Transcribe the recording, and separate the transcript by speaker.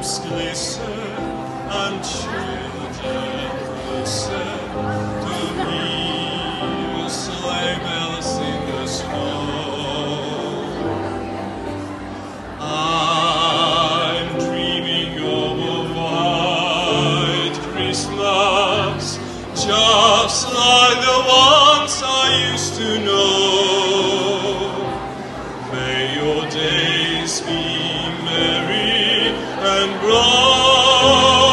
Speaker 1: lamps glisten and children listen to hear sleigh bells in the snow. I'm dreaming of a white Christmas, just like the ones I used to know. May your days be merry and bright.